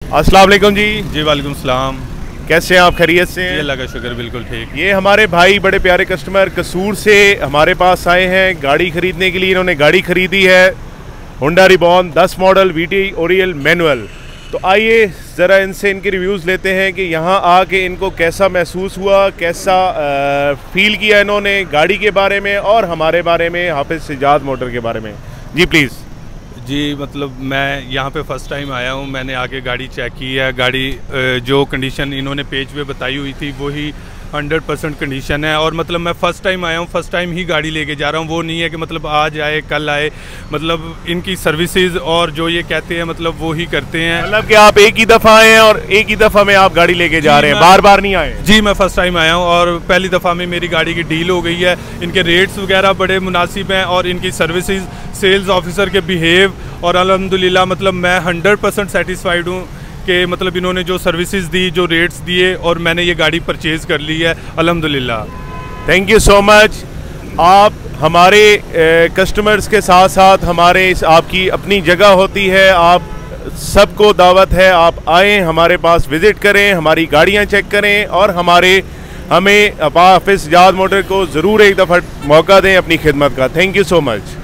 अस्सलाम वालेकुम जी। जी वालेकुम सलाम। कैसे हैं आप? खैरियत से हैं? अल्लाह का शुक्र, बिल्कुल ठीक। ये हमारे भाई बड़े प्यारे कस्टमर कसूर से हमारे पास आए हैं गाड़ी खरीदने के लिए। इन्होंने गाड़ी खरीदी है Honda reborn 10 model VT Oriel manual. तो आइए ज़रा इनसे इनके रिव्यूज़ लेते हैं कि यहाँ आके इनको कैसा महसूस हुआ, कैसा फ़ील किया इन्होंने गाड़ी के बारे में और हमारे बारे में, हाफिज़ सिजाद मोटर के बारे में। जी प्लीज़। जी मतलब मैं यहाँ पे फ़र्स्ट टाइम आया हूँ। मैंने आके गाड़ी चेक की है। गाड़ी जो कंडीशन इन्होंने पेज पे बताई हुई थी वही 100% कंडीशन है। और मतलब मैं फ़र्स्ट टाइम आया हूँ, फ़र्स्ट टाइम ही गाड़ी लेके जा रहा हूँ। वो नहीं है कि मतलब आज आए कल आए, मतलब इनकी सर्विसेज और जो ये कहते हैं मतलब वो ही करते हैं। मतलब कि आप एक ही दफ़ा आए हैं और एक ही दफ़ा में आप गाड़ी लेके जा रहे हैं, बार बार नहीं आए? जी मैं फ़र्स्ट टाइम आया हूँ और पहली दफ़ा में मेरी गाड़ी की डील हो गई है। इनके रेट्स वगैरह बड़े मुनासिब हैं और इनकी सर्विसेज, सेल्स ऑफिसर के बिहेव और अल्हम्दुलिल्लाह मतलब मैं 100% सेटिस्फाइड हूँ कि मतलब इन्होंने जो सर्विसेज दी, जो रेट्स दिए और मैंने ये गाड़ी परचेज़ कर ली है अल्हम्दुलिल्लाह। Thank you so much. आप हमारे कस्टमर्स के साथ साथ हमारे आपकी अपनी जगह होती है। आप सबको दावत है, आप आएँ हमारे पास, विज़िट करें, हमारी गाड़ियाँ चेक करें और हमें हाफिज़ सिजाद मोटर को ज़रूर एक दफ़ा मौका दें अपनी खिदमत का। Thank you so much.